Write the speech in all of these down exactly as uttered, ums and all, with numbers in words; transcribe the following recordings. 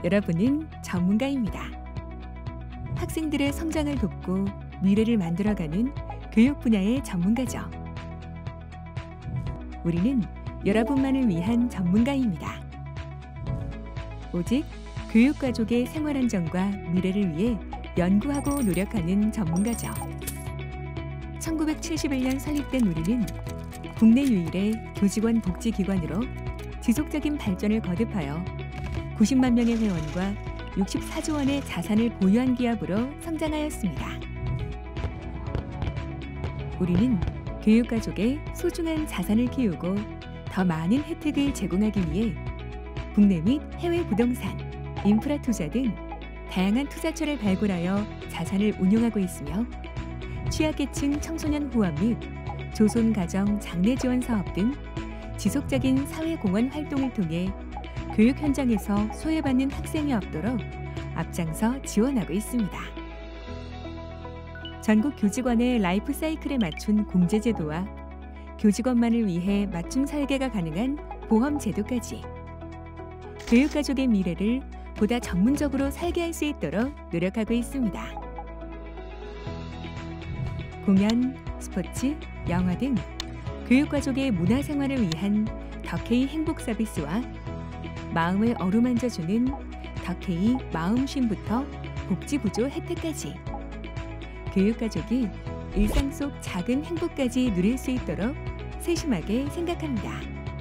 여러분은 전문가입니다. 학생들의 성장을 돕고 미래를 만들어가는 교육 분야의 전문가죠. 우리는 여러분만을 위한 전문가입니다. 오직 교육가족의 생활안정과 미래를 위해 연구하고 노력하는 전문가죠. 천구백칠십일 년 설립된 우리는 국내 유일의 교직원 복지기관으로 지속적인 발전을 거듭하여 구십만 명의 회원과 육십사조 원의 자산을 보유한 기업으로 성장하였습니다. 우리는 교육가족의 소중한 자산을 키우고 더 많은 혜택을 제공하기 위해 국내 및 해외 부동산, 인프라 투자 등 다양한 투자처를 발굴하여 자산을 운용하고 있으며 취약계층 청소년 후원 및 조손가정 장래 지원 사업 등 지속적인 사회공헌 활동을 통해 교육 현장에서 소외받는 학생이 없도록 앞장서 지원하고 있습니다. 전국 교직원의 라이프 사이클에 맞춘 공제 제도와 교직원만을 위해 맞춤 설계가 가능한 보험 제도까지 교육가족의 미래를 보다 전문적으로 설계할 수 있도록 노력하고 있습니다. 공연, 스포츠, 영화 등 교육가족의 문화생활을 위한 더케이 행복 서비스와 마음을 어루만져주는 더케이 마음쉼부터 복지부조 혜택까지 교육가족이 일상 속 작은 행복까지 누릴 수 있도록 세심하게 생각합니다.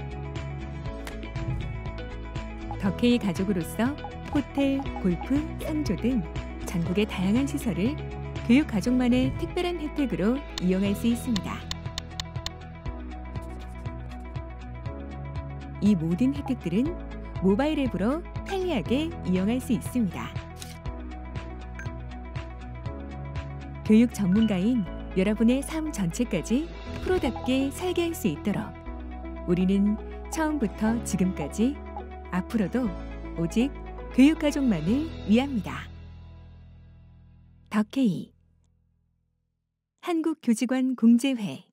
더케이 가족으로서 호텔, 골프, 상조 등 전국의 다양한 시설을 교육가족만의 특별한 혜택으로 이용할 수 있습니다. 이 모든 혜택들은 모바일 앱으로 편리하게 이용할 수 있습니다. 교육 전문가인 여러분의 삶 전체까지 프로답게 설계할 수 있도록 우리는 처음부터 지금까지 앞으로도 오직 교육가족만을 위합니다. 더케이 한국교직원 공제회